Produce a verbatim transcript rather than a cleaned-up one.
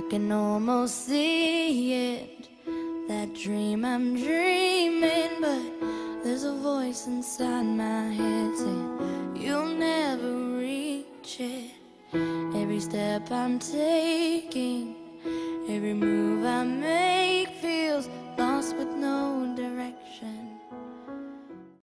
can almost see it, that dream I'm dreaming, but there's a voice inside my head saying you'll never reach it. Every step I'm taking, every move